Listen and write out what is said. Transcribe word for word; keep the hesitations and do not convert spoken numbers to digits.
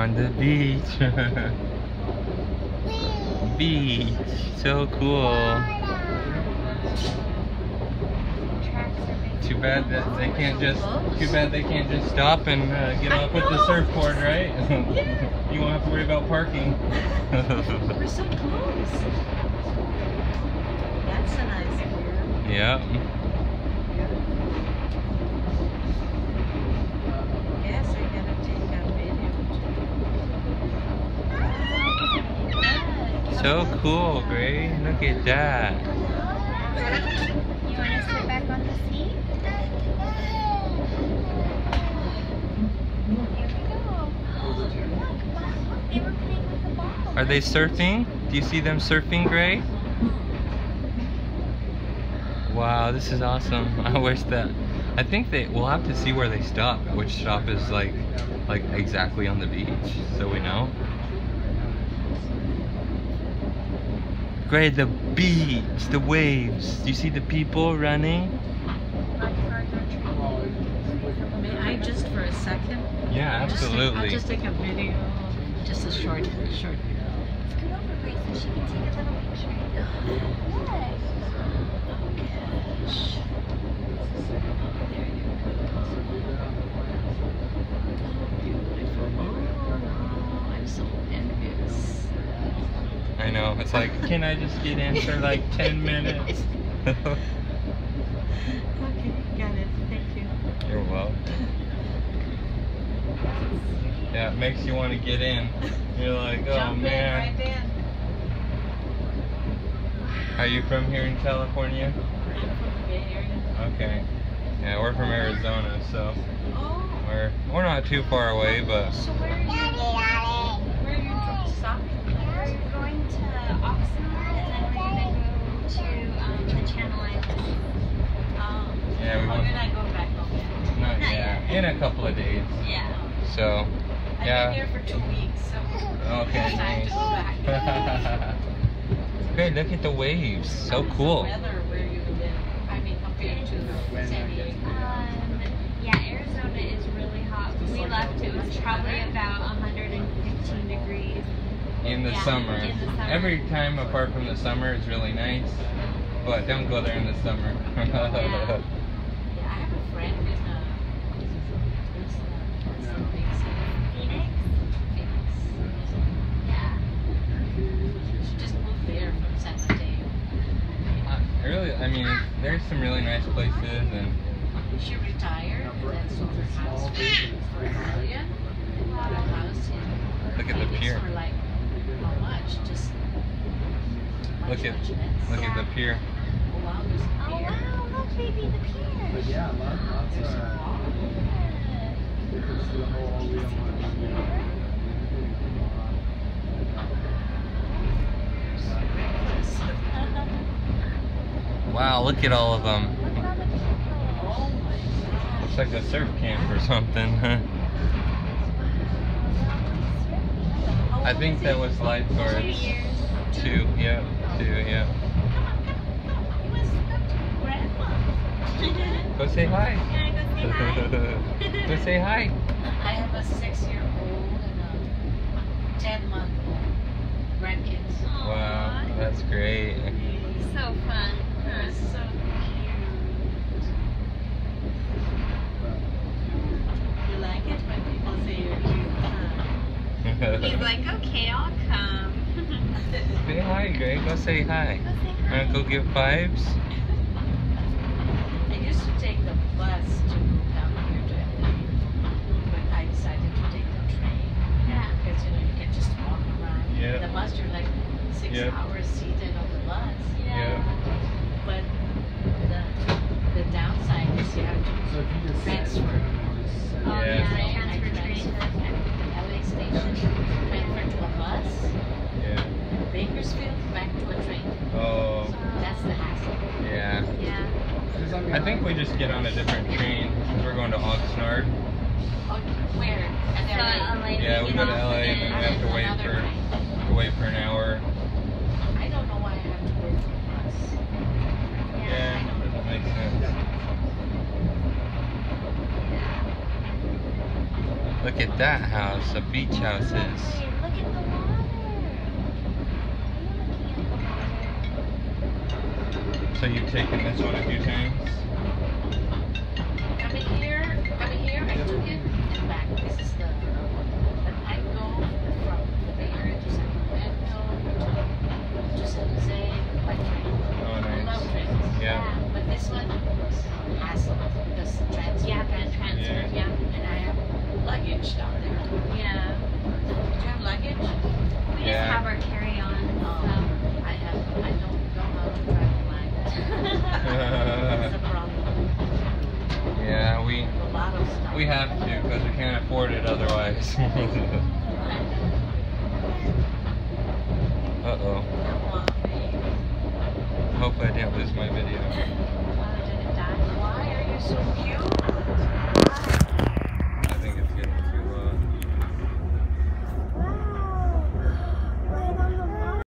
on the beach. Beach. So cool. Too bad that they can't just. Too bad they can't just stop and uh, get off with the surfboard, right? Yeah. You won't have to worry about parking. We're so close. That's a nice view. Yeah. Yes, I gotta take a video. So cool, Gray. Look at that. You want to sit back on the seat? Here we go. Look, they were playing with the ball. Are they surfing? Do you see them surfing, Gray? Wow, this is awesome. I wish that. I think they. We'll have to see where they stop. Which stop is like, like exactly on the beach, so we know. Gray, the beach, the waves. Do you see the people running? May I just for a second? Yeah, I'll just take- absolutely. I'll just take a video, just a short, short. Scoot over, Grace, so she can take a little picture. Yes. Oh, I'm so envious. I know. It's like, can I just get in for like ten minutes? Okay, got it. Thank you. You're welcome. Yeah, it makes you want to get in. You're like, oh Jump man. in, right in. Are you from here in California? I'm from the Bay Area. Okay. Yeah, we're from Arizona, so Oh, we're we're not too far away, but so where are you? Where are you from? Stopping? We're going to Oxnard and then we're going to go to um, the Channel Islands. Um, yeah, we oh, want you're not going back home yet. not Not yet. yet. In a couple of days. Yeah. So I've yeah. been here for two weeks, so Okay. it's time to go back. Okay, look at the waves. So How's cool. the weather where you live? I mean, compared to San Diego. Um, yeah, Arizona is really hot. When we left, it was probably about one hundred fifteen degrees. In the Yeah, summer. in the summer. Every time apart from the summer is really nice, but don't go there in the summer. Yeah, I have a friend in uh, what's the, what's the big city? Phoenix? Phoenix. Yeah. She just moved there from San Mateo. I really, I mean, there's some really nice places, and She retired and then sold her house for a million. And bought a house in look at the Phoenix pier. for like how much? Just much, Look at much less. look at the pier. Oh wow, there's a Oh pier. wow, look baby, the pier. But yeah, lots, lots There's a of. wall. You can see the whole wheel Wow, look at all of them. Look at all the people. Oh my gosh. It's like a surf camp or something. I think that was Two lifeguards. years. Two, yeah, two, yeah. Go say hi. You wanna go say hi? Go say hi. I have a six-year-old and a ten-month-old grandkids. Wow, that's great. So fun. They're so cute. You like it when people say you're cute, huh? He's like, okay, I'll come. Say hi, Greg. Go say hi. Go say hi. Wanna go give fives? I used to take the bus to go down here to L A, but I decided to take the train Yeah. because you know you can just walk around. Yeah. The bus, you're like six Yeah. hours seated on the bus. Yeah. But the the downside is you have to So if you just transfer. Oh, Yeah. yeah, Train, I transfer transferred train. at the L A station, transferred to a bus, Yeah. Bakersfield, back to a train. Oh, That's the hassle. yeah. Yeah. I think we just get on a different train because we're going to Oxnard. Oh, where? At So L A? at L A, Yeah, we get go to off L A and then we have to wait Another for train. to wait for an hour. I don't know why I have to wait for a bus. Yeah, that makes sense. Look at that house. A beach house is. Look at the water. So you've taken this one a few times? Coming here, coming here, I took it and back. This is the, but I go from the Bay Area to Sacramento, to San Jose by train. Oh, I love nice. trains. Yeah. But this one was hassle because transfer. Yeah, the transfer. Yeah. Yeah. And I have luggage down there. Yeah. Do you have luggage? We Yeah. just have our carry-on. Oh, I have, I don't know how to travel mine. That's the problem. Yeah, we A lot of stuff. we have to because we can't afford it otherwise. Uh oh. Come on, babe. Hope I didn't lose my video.